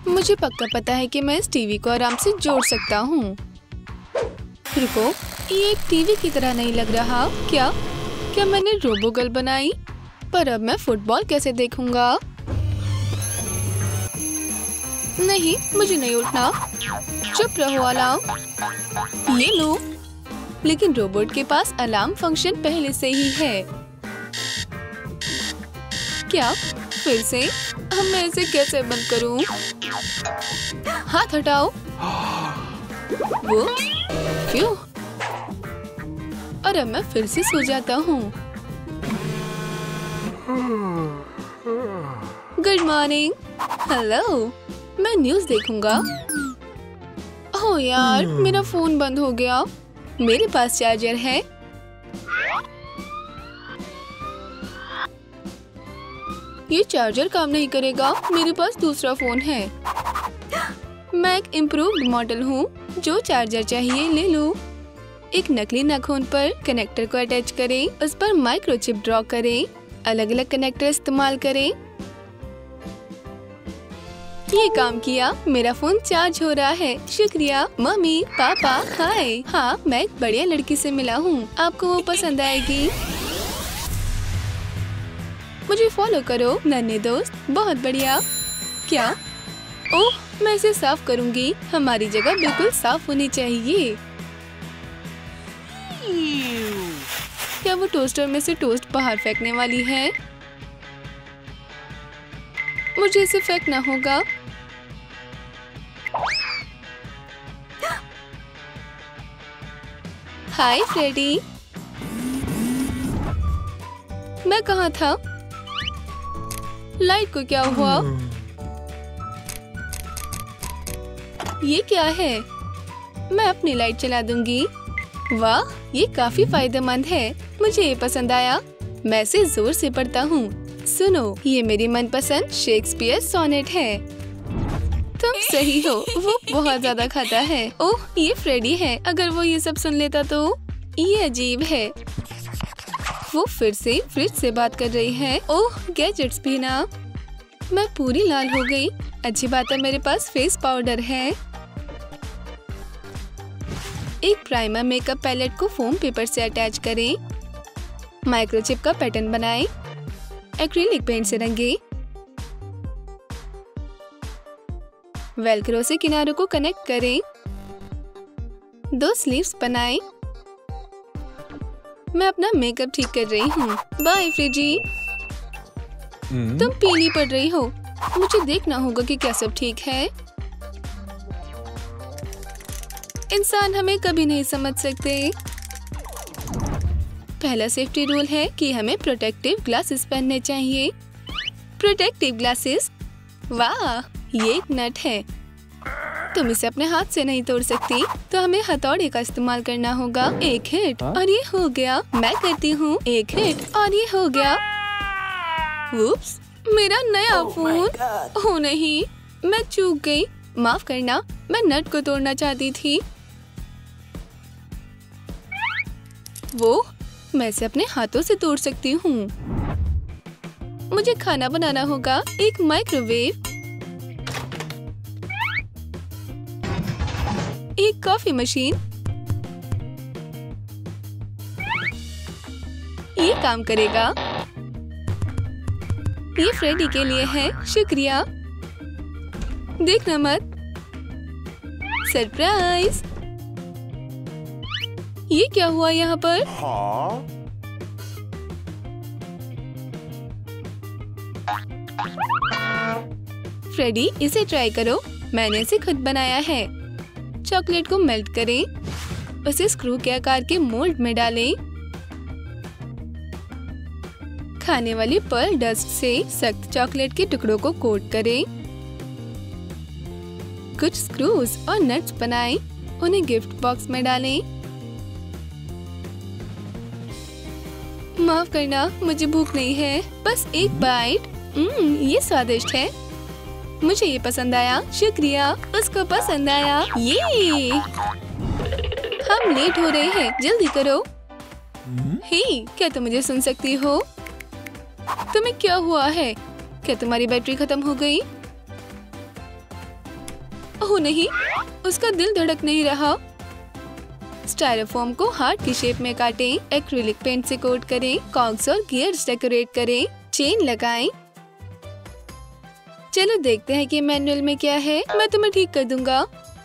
मुझे पक्का पता है कि मैं इस टीवी को आराम से जोड़ सकता हूँ। रुको, ये एक टीवी की तरह नहीं लग रहा। क्या मैंने रोबोगर्ल बनाई? पर अब मैं फुटबॉल कैसे देखूंगा? नहीं, मुझे नहीं उठना। चुप रहो अलार्म। ये लो। लेकिन रोबोट के पास अलार्म फंक्शन पहले से ही है। क्या फिर से? अब मैं इसे कैसे बंद करूं? हाथ हटाओ। वो क्यों? और अब मैं फिर से सो जाता हूँ। Good morning. हेलो, मैं न्यूज़ देखूंगा। ओह यार, मेरा फोन बंद हो गया। मेरे पास चार्जर है। ये चार्जर काम नहीं करेगा। मेरे पास दूसरा फोन है। मैं एक इम्प्रूव्ड मॉडल हूँ। जो चार्जर चाहिए ले लो। एक नकली नाखून पर कनेक्टर को अटैच करें। उस पर माइक्रोचिप ड्रॉ करें। अलग अलग कनेक्टर इस्तेमाल करें। ये काम किया। मेरा फोन चार्ज हो रहा है। शुक्रिया मम्मी पापा। हाय। हाँ, मैं एक बढ़िया लड़की से मिला हूँ। आपको वो पसंद आएगी। मुझे फॉलो करो नन्हे दोस्त। बहुत बढ़िया। क्या? ओह, मैं इसे साफ करूंगी। हमारी जगह बिल्कुल साफ होनी चाहिए। क्या वो टोस्टर में से टोस्ट बाहर फेंकने वाली है? मुझे इसे फेंकना होगा। Hi Freddy. मैं कहाँ था? लाइट को क्या हुआ? ये क्या है? मैं अपनी लाइट चला दूंगी। वाह, ये काफी फायदेमंद है। मुझे ये पसंद आया। मैं इसे जोर से पढ़ता हूँ। सुनो, ये मेरी मनपसंद शेक्सपियर सोनेट है। तुम सही हो। वो बहुत ज्यादा खाता है। ओह, ये फ्रेडी है। अगर वो ये सब सुन लेता तो? ये अजीब है। वो फिर से फ्रिज से बात कर रही है। ओह, गैजेट्स भी ना। मैं पूरी लाल हो गई। अच्छी बात है, मेरे पास फेस पाउडर है। एक प्राइमर मेकअप पैलेट को फोम पेपर से अटैच करें। माइक्रोचिप का पैटर्न बनाएं। एक्रिलिक पेंट से रंगें। वेलक्रो से किनारों को कनेक्ट करें। 2 स्लीव्स बनाएं। मैं अपना मेकअप ठीक कर रही हूँ। Bye Frizzy. तुम पीली पड़ रही हो। मुझे देखना होगा कि क्या सब ठीक है। इंसान हमें कभी नहीं समझ सकते। पहला सेफ्टी रूल है कि हमें प्रोटेक्टिव ग्लासेस पहनने चाहिए। Protective glasses? वाह, ये एक नट है। तुम इसे अपने हाथ से नहीं तोड़ सकती, तो हमें हथौड़े का इस्तेमाल करना होगा। एक हिट और ये हो गया। मैं करती हूँ। एक हिट और ये हो गया। उप्स, मेरा नया फोन। ओह नहीं, मैं चूक गई। माफ करना, मैं नट को तोड़ना चाहती थी। वो मैं इसे अपने हाथों से तोड़ सकती हूँ। मुझे खाना बनाना होगा। एक माइक्रोवेव, एक कॉफी मशीन। ये काम करेगा। ये फ्रेडी के लिए है। शुक्रिया। देखना मत। सरप्राइज। ये क्या हुआ यहाँ पर? फ्रेडी, इसे ट्राई करो। मैंने इसे खुद बनाया है। चॉकलेट को मेल्ट करें। उसे स्क्रू के आकार के मोल्ड में डालें। खाने वाली पर्ल डस्ट से सख्त चॉकलेट के टुकड़ों को कोट करें। कुछ स्क्रूज और नट्स बनाएं। उन्हें गिफ्ट बॉक्स में डालें। माफ करना, मुझे भूख नहीं है। बस एक बाइट। ये स्वादिष्ट है। मुझे ये पसंद आया। शुक्रिया। उसको पसंद आया। ये हम लेट हो रहे हैं। जल्दी करो। हे, क्या तुम मुझे सुन सकती हो? तुम्हें क्या हुआ है? क्या तुम्हारी बैटरी खत्म हो गई? ओह नहीं, उसका दिल धड़क नहीं रहा। स्टाइरोफोम को हार्ट की शेप में काटें, एक्रिलिक पेंट से कोट करें, कॉग्स और गियर्स डेकोरेट करें, चेन लगाएं। चलो देखते हैं कि मैनुअल में क्या है। मैं तुम्हें ठीक कर दूंगा।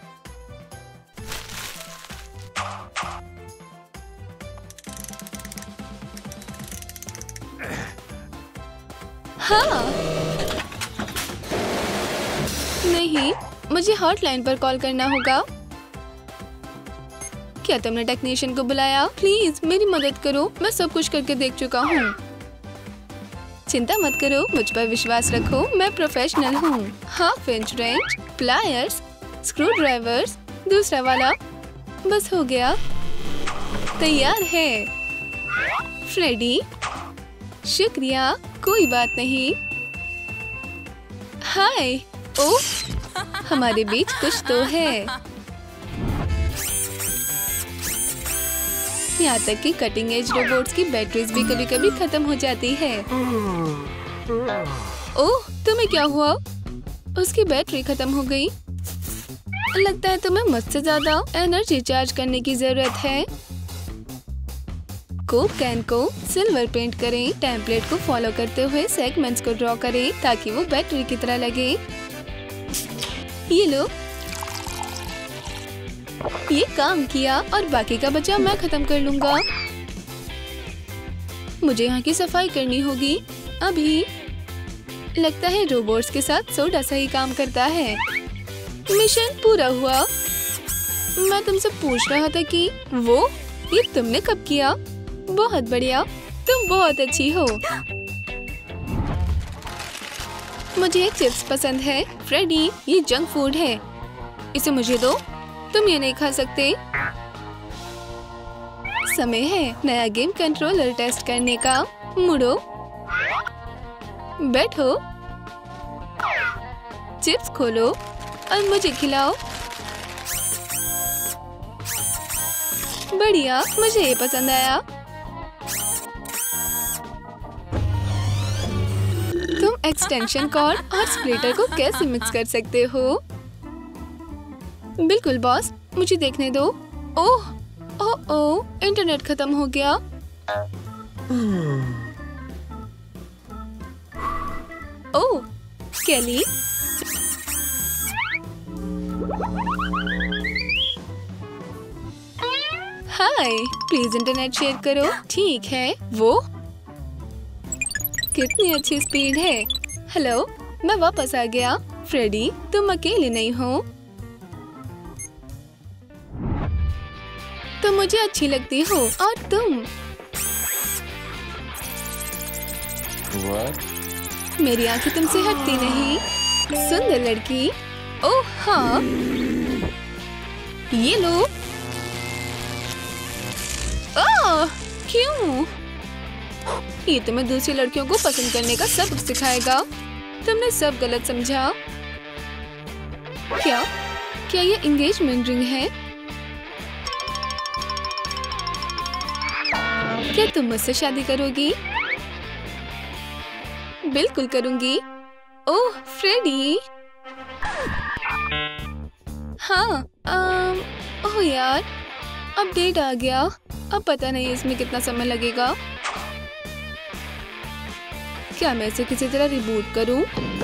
हाँ, नहीं, मुझे हॉटलाइन पर कॉल करना होगा। क्या तुमने टेक्नीशियन को बुलाया? प्लीज मेरी मदद करो, मैं सब कुछ करके देख चुका हूँ। चिंता मत करो, मुझ पर विश्वास रखो, मैं प्रोफेशनल हूँ। Half inch wrench, pliers, screwdrivers, दूसरा वाला, बस हो गया, तैयार है। फ्रेडी, शुक्रिया, कोई बात नहीं। हाय, ओह, हमारे बीच कुछ तो है। यहाँ तक कि कटिंग एज रोबोट्स की बैटरीज भी कभी कभी खत्म हो जाती है। ओह, तुम्हें क्या हुआ? उसकी बैटरी खत्म हो गई। लगता है तुम्हें मुझसे ज्यादा एनर्जी चार्ज करने की जरूरत है। कोक कैन को सिल्वर पेंट करें, टेम्पलेट को फॉलो करते हुए सेगमेंट्स को ड्रॉ करें ताकि वो बैटरी की तरह लगे। ये लो, ये काम किया और बाकी का बचा मैं खत्म कर लूंगा। मुझे यहाँ की सफाई करनी होगी अभी। लगता है रोबोट्स के साथ सोडा सही काम करता है। मिशन पूरा हुआ। मैं तुमसे पूछ रहा था कि ये तुमने कब किया? बहुत बढ़िया, तुम बहुत अच्छी हो। मुझे चिप्स पसंद है। फ्रेडी, ये जंक फूड है, इसे मुझे दो, तुम ये नहीं खा सकते। समय है नया गेम कंट्रोलर टेस्ट करने का। मुड़ो, बैठो, चिप्स खोलो और मुझे खिलाओ। बढ़िया, मुझे ये पसंद आया। तुम एक्सटेंशन कॉर्ड और स्प्लिटर को कैसे मिक्स कर सकते हो? बिल्कुल बॉस, मुझे देखने दो। ओह, ओह, इंटरनेट खत्म हो गया। ओह, केली, हाय, प्लीज इंटरनेट शेयर करो। ठीक है, वो कितनी अच्छी स्पीड है। हेलो, मैं वापस आ गया। फ्रेडी, तुम अकेले नहीं हो। तुम मुझे अच्छी लगती हो और तुम मेरी आंखें तुमसे हटती नहीं। सुंदर लड़की। ओह हाँ, ये लो। ओह, क्यों? ये तुम्हें दूसरी लड़कियों को पसंद करने का सबक सिखाएगा। तुमने सब गलत समझा। क्या ये एंगेजमेंट रिंग है? क्या तुम मुझसे शादी करोगी? बिल्कुल करूंगी। Oh Freddy. हाँ, ओह यार, अपडेट आ गया। अब पता नहीं इसमें कितना समय लगेगा। क्या मैं इसे किसी तरह रिबूट करूं?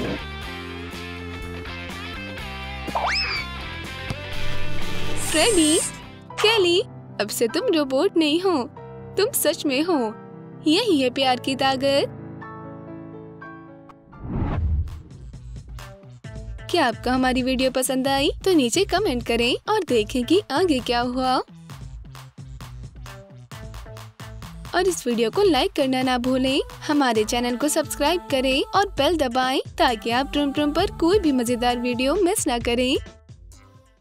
फ्रेडी, केली, अब से तुम रोबोट नहीं हो, तुम सच में हो। यही है प्यार की ताकत। क्या आपको हमारी वीडियो पसंद आई? तो नीचे कमेंट करें और देखें कि आगे क्या हुआ। और इस वीडियो को लाइक करना ना भूलें। हमारे चैनल को सब्सक्राइब करें और बेल दबाएं ताकि आप ट्रुम ट्रुम पर कोई भी मजेदार वीडियो मिस ना करें।